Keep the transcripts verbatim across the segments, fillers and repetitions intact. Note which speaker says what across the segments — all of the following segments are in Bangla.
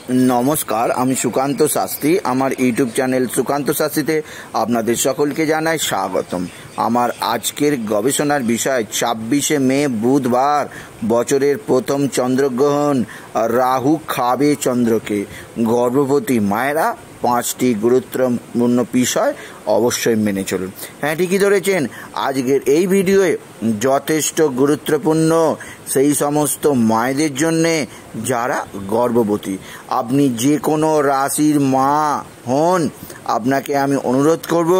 Speaker 1: নমস্কার, আমি সুকান্ত শাস্ত্রী। আমার ইউটিউব চ্যানেল সুকান্ত শাস্ত্রীতে আপনাদের সকলকে জানাই স্বাগতম। আমার আজকের গবেষণার বিষয় ছাব্বিশে মে বুধবার, বছরের প্রথম চন্দ্রগ্রহণ। রাহু খাবে চন্দ্রকে। গর্ভবতী মায়েরা পাঁচটি গুরুত্বপূর্ণ বিষয় অবশ্যই মেনে চলুন। হ্যাঁ, ঠিকই ধরেছেন। আজকের এই ভিডিওয়ে যথেষ্ট গুরুত্বপূর্ণ সেই সমস্ত মায়েদের জন্যে যারা গর্ভবতী। আপনি যে কোনো রাশির মা হন, আপনাকে আমি অনুরোধ করব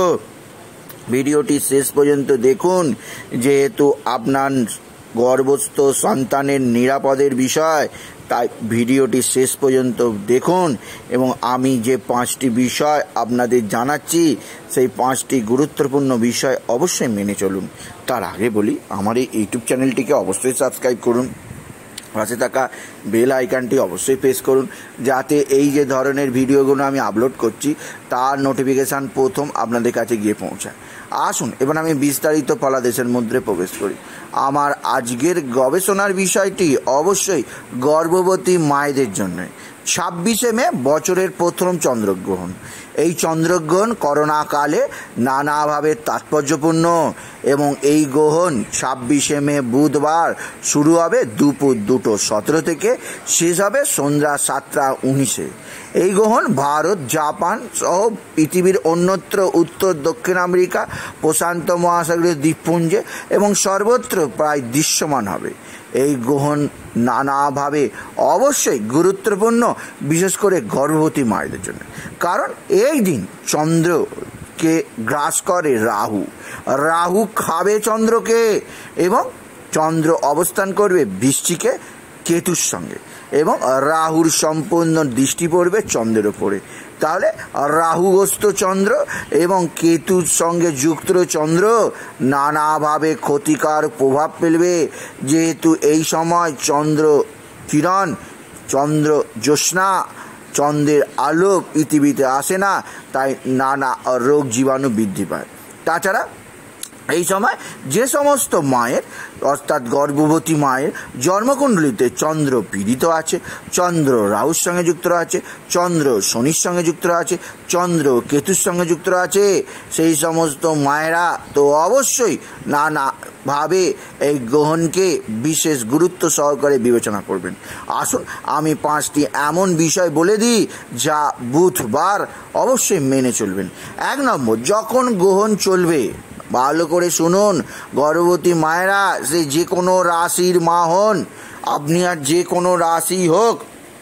Speaker 1: ভিডিওটি শেষ পর্যন্ত দেখুন, যেহেতু আপনার গর্ভস্থ সন্তানের নিরাপদের বিষয়, তাই ভিডিওটি শেষ পর্যন্ত দেখুন। এবং আমি যে পাঁচটি বিষয় আপনাদের জানাচ্ছি, সেই পাঁচটি গুরুত্বপূর্ণ বিষয় অবশ্যই মেনে চলুন। তার আগে বলি, আমার এই ইউটিউব চ্যানেলটিকে অবশ্যই সাবস্ক্রাইব করুন, পাশে থাকা বেল আইকনটি অবশ্যই প্রেস করুন, যাতে এই যে ধরনের ভিডিওগুলো আমি আপলোড করছি তার নোটিফিকেশান প্রথম আপনাদের কাছে গিয়ে পৌঁছায়। আসুন এবার আমি বিস্তারিত ফলাদেশের মধ্যে প্রবেশ করি। আমার আজকের গবেষণার বিষয়টি অবশ্যই গর্ভবতী মায়েদের জন্য। ছাব্বিশে মে বছরের প্রথম চন্দ্রগ্রহণ। এই চন্দ্রগ্রহণ করোনাকালে নানাভাবে তাৎপর্যপূর্ণ এবং এই গ্রহণ ছাব্বিশে মে বুধবার শুরু হবে দুপুর দুটো সতেরো থেকে, শেষ হবে সন্ধ্যা সাতটা উনিশে। এই গ্রহণ ভারত, জাপান সহ পৃথিবীর অন্যত্র উত্তর দক্ষিণ আমেরিকা, প্রশান্ত মহাসাগরীয় দ্বীপপুঞ্জে এবং সর্বত্র প্রায় দৃশ্যমান হবে। এই গ্রহণ নানাভাবে অবশ্যই গুরুত্বপূর্ণ, বিশেষ করে গর্ভবতী মায়েদের জন্য। কারণ এই দিন চন্দ্রকে গ্রাস করে রাহু। রাহু খাবে চন্দ্রকে এবং চন্দ্র অবস্থান করবে বৃশ্চিকে কেতুর সঙ্গে, এবং রাহুর সম্পূর্ণ দৃষ্টি পড়বে চন্দ্রের ওপরে। তাহলে রাহুগ্রস্ত চন্দ্র এবং কেতুর সঙ্গে যুক্ত চন্দ্র নানাভাবে ক্ষতিকর প্রভাব ফেলবে। যেহেতু এই সময় চন্দ্র কিরণ, চন্দ্র জ্যোৎস্না, চন্দ্রের আলো পৃথিবীতে আসে না, তাই নানা রোগ জীবাণু বৃদ্ধি পায়। তাছাড়া এই সময় যে সমস্ত মায়ের অর্থাৎ গর্ভবতী মায়ের জন্মকুণ্ডলিতে চন্দ্র পীড়িত আছে, চন্দ্র রাহুর সঙ্গে যুক্ত আছে, চন্দ্র শনির সঙ্গে যুক্ত আছে, চন্দ্র কেতুর সঙ্গে যুক্ত আছে, সেই সমস্ত মায়েরা তো অবশ্যই নানাভাবে এই গ্রহণকে বিশেষ গুরুত্ব সহকারে বিবেচনা করবেন। আসুন আমি পাঁচটি এমন বিষয় বলে দিই যা বুধবার অবশ্যই মেনে চলবেন। এক নম্বর, যখন গ্রহণ চলবে, ভালো করে শুনুন গর্ভবতী মায়েরা, সে যে কোনো রাশির মা হন, আপনি আর যে কোনো রাশি হোক,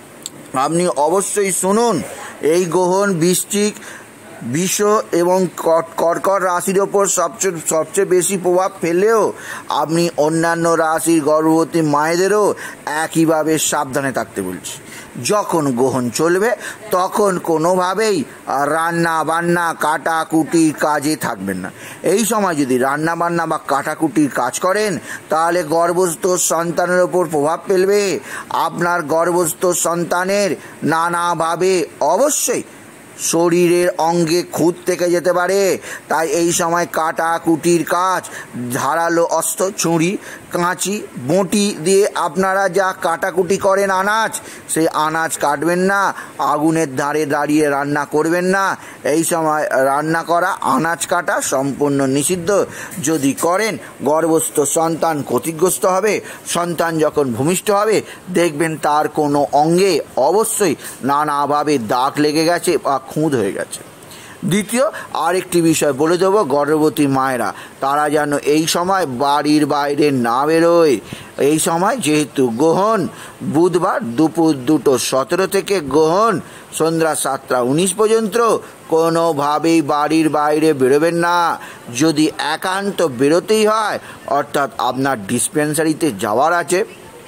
Speaker 1: আপনি অবশ্যই শুনুন। এই গ্রহণ বৃশ্চিক, বৃষ এবং কর্কট রাশির ওপর সবচেয়ে সবচেয়ে বেশি প্রভাব ফেললেও আপনি অন্যান্য রাশির গর্ভবতী মায়েদেরও একইভাবে সাবধানে থাকতে বলছি। যখন গ্রহণ চলবে তখন কোনোভাবেই রান্না বান্না কাটাকুটির কাজে থাকবেন না। এই সময় যদি রান্না বান্না বা কাটাকুটির কাজ করেন তাহলে গর্ভস্থ সন্তানের ওপর প্রভাব ফেলবে। আপনার গর্ভস্থ সন্তানের নানাভাবে অবশ্যই শরীরের অঙ্গে খুঁত থেকে যেতে পারে। তাই এই সময় কাটাকুটির কাজ, ধারালো অস্ত্র, ছুরি, কাঁচি, বঁটি দিয়ে আপনারা যা কাটাকুটি করেন আনাজ, সেই আনাজ কাটবেন না। আগুনের ধারে দাঁড়িয়ে রান্না করবেন না। এই সময় রান্না করা, আনাজ কাটা সম্পূর্ণ নিষিদ্ধ। যদি করেন গর্ভস্থ সন্তান ক্ষতিগ্রস্ত হবে। সন্তান যখন ভূমিষ্ঠ হবে দেখবেন তার কোনো অঙ্গে অবশ্যই নানাভাবে দাগ লেগে গেছে বা খুঁত হয়ে গেছে। দ্বিতীয় আরেকটি বিষয় বলে দেবো, গর্ভবতী মায়েরা তারা যেন এই সময় বাড়ির বাইরে না বেরোয়। এই সময় যেহেতু গ্রহণ বুধবার দুপুর দুটো সতেরো থেকে গ্রহণ সন্ধ্যা সাতটা উনিশ পর্যন্ত, কোনোভাবেই বাড়ির বাইরে বেরোবেন না। যদি একান্ত বেরোতেই হয়, অর্থাৎ আপনার ডিসপেন্সারিতে যাওয়ার আছে,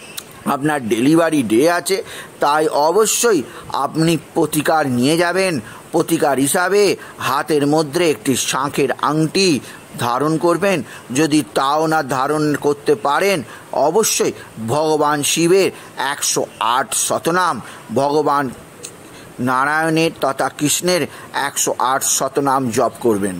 Speaker 1: আপনার ডেলিভারি ডে আছে, তাই অবশ্যই আপনি প্রতিকার নিয়ে যাবেন। প্রতিকার হিসাবে হাতের মধ্যে একটি শাঁখের আংটি ধারণ করবেন। যদি তাও না ধারণ করতে পারেন, অবশ্যই ভগবান শিবের একশো আট শতনাম, ভগবান নারায়ণের তথা কৃষ্ণের একশো আট শতনাম জপ করবেন।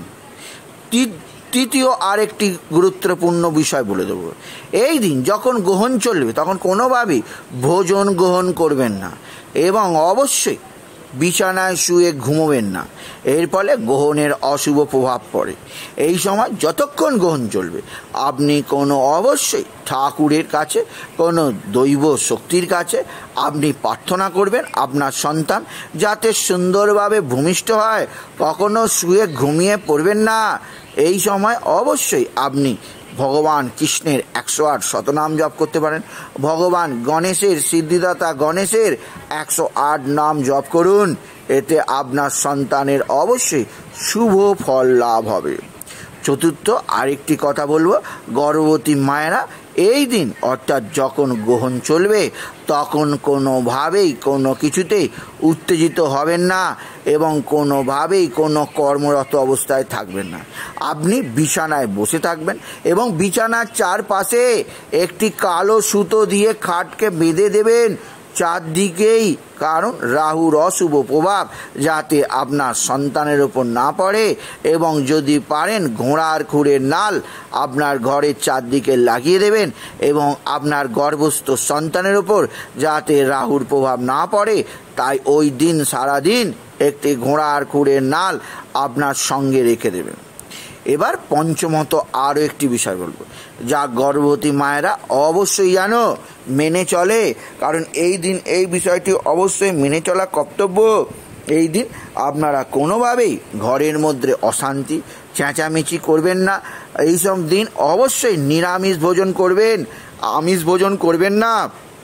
Speaker 1: তৃতীয় আরেকটি গুরুত্বপূর্ণ বিষয় বলে দেবো, এই দিন যখন গ্রহণ চলবে তখন কোনোভাবেই ভোজন গ্রহণ করবেন না। এবং অবশ্যই বিছানায় শুয়ে ঘুমোবেন না, এর ফলে গ্রহণের অশুভ প্রভাব পড়ে। এই সময় যতক্ষণ গ্রহণ চলবে আপনি কোনো অবশ্যই ঠাকুরের কাছে, কোনো দৈব শক্তির কাছে আপনি প্রার্থনা করবেন আপনার সন্তান যাতে সুন্দরভাবে ভূমিষ্ঠ হয়। কখনো শুয়ে ঘুমিয়ে পড়বেন না। এই সময় অবশ্যই আপনি ভগবান কৃষ্ণের একশো আট শতনাম জপ করতে পারেন। ভগবান গণেশের, সিদ্ধিদাতা গণেশের একশো আট নাম জপ করুন। এতে আপনার সন্তানের অবশ্যই শুভ ফল লাভ হবে। চতুর্থ আরেকটি কথা বলবো, গর্ভবতী মায়েরা এই দিন অর্থাৎ যখন গ্রহণ চলবে তখন কোনোভাবেই কোনো কিছুতেই উত্তেজিত হবেন না এবং কোনোভাবেই কোনো কর্মরত অবস্থায় থাকবেন না। আপনি বিছানায় বসে থাকবেন এবং বিছানার চারপাশে একটি কালো সুতো দিয়ে খাটকে বেঁধে দেবেন চারদিকেই, কারণ রাহুর অশুভ প্রভাব যাতে আপনার সন্তানের ওপর না পড়ে। এবং যদি পারেন ঘোড়ার খুরের নাল আপনার ঘরের চারদিকে লাগিয়ে দেবেন এবং আপনার গর্ভস্থ সন্তানের ওপর যাতে রাহুর প্রভাব না পড়ে, তাই ওই দিন সারাদিন একটি ঘোড়ার খুরের নাল আপনার সঙ্গে রেখে দেবেন। এবার পঞ্চমত আরও একটি বিষয় বলবো, যা গর্ভবতী মায়েরা অবশ্যই যেন মেনে চলে, কারণ এই দিন এই বিষয়টি অবশ্যই মেনে চলা কর্তব্য। এই দিন আপনারা কোনোভাবেই ঘরের মধ্যে অশান্তি চেঁচামেচি করবেন না। এইসব দিন অবশ্যই নিরামিষ ভোজন করবেন, আমিষ ভোজন করবেন না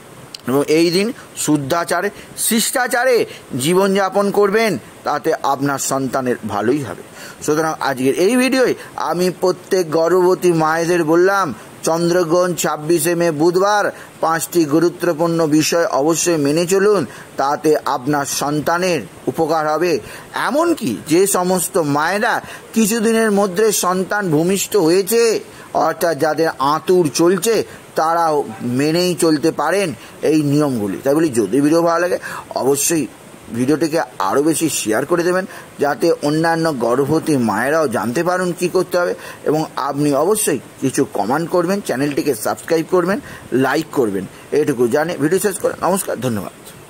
Speaker 1: এবং এই দিন শুদ্ধাচারে শিষ্টাচারে জীবনযাপন করবেন, তাতে আপনার সন্তানের ভালোই হবে। সুতরাং আজকের এই ভিডিওয় আমি প্রত্যেক গর্ভবতী মায়েদের বললাম চন্দ্রগ্রহণ ছাব্বিশে মে বুধবার পাঁচটি গুরুত্বপূর্ণ বিষয় অবশ্যই মেনে চলুন, তাতে আপনার সন্তানের উপকার হবে। এমনকি যে সমস্ত মায়েরা কিছুদিনের মধ্যে সন্তান ভূমিষ্ঠ হয়েছে অর্থাৎ যাদের আঁতুড় চলছে তারাও মেনেই চলতে পারেন এই নিয়মগুলি। তাই বলি যদি ভিডিও ভালো লাগে অবশ্যই ভিডিওটিকে আরও বেশি শেয়ার করে দেবেন যাতে অন্যান্য গর্ভবতী মায়েরাও জানতে পারুন কী করতে হবে। এবং আপনি অবশ্যই কিছু কমেন্ট করবেন, চ্যানেলটিকে সাবস্ক্রাইব করবেন, লাইক করবেন। এটুকু জানে ভিডিও শেষ করে নমস্কার, ধন্যবাদ।